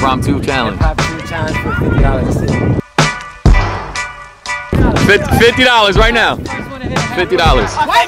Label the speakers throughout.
Speaker 1: Impromptu challenge.
Speaker 2: Impromptu challenge for $50.
Speaker 1: $50 right now. $50.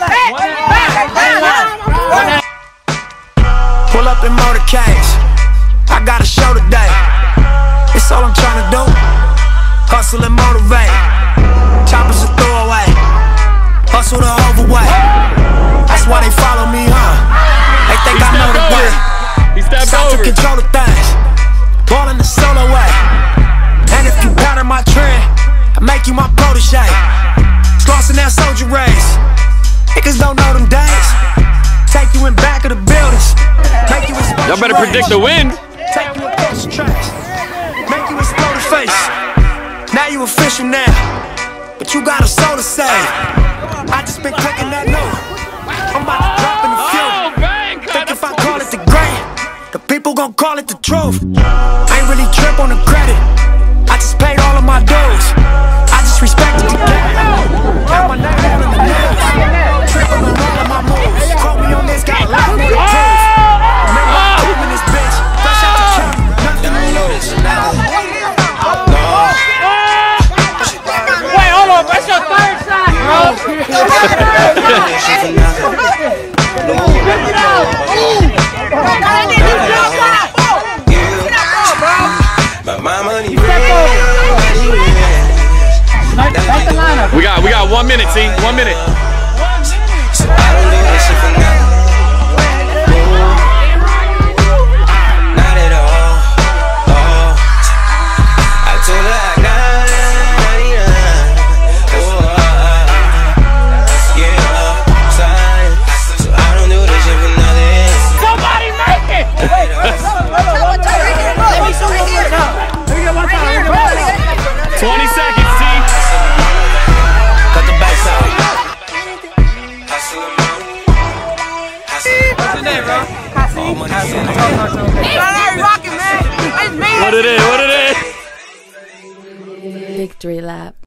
Speaker 3: Pull up in motorcades. I got a show today. It's all I'm trying to do. Hustle and motivate. Choppers a throwaway. Hustle the overweight. That's why they follow me, huh? They think I know the way.
Speaker 1: He stepped
Speaker 3: Stop
Speaker 1: over.
Speaker 3: to control the things. Ball in the solo way. And if you pattern my trend, I make you my protege. Slossing that soldier race. Niggas don't know them days. Take you in back of the buildings. Make you explode.
Speaker 1: Y'all better predict the wind.
Speaker 3: Take you across the tracks. Make you explode the face. Now you official now, but you got a soul to save. I just been clicking that note. I'm about to drop in the field. Think if I call it the great, the people gon' call it the truth. I ain't really trip on the credit. I just paid all of my dues. I just respected the game. Got my name out in the news. Tripping on all of my moves. Quote me on this, got a lot more to prove. Remember I'm in this bitch. Fresh out the trap, nothing to lose.
Speaker 2: That's your third shot, bro.
Speaker 1: We got 1 minute, see? 1 minute.
Speaker 4: Victory lap.